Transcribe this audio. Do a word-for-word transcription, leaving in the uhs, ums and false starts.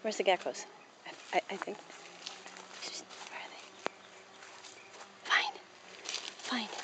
Where's the geckos? I, I, I think. Where are they? Fine. Fine.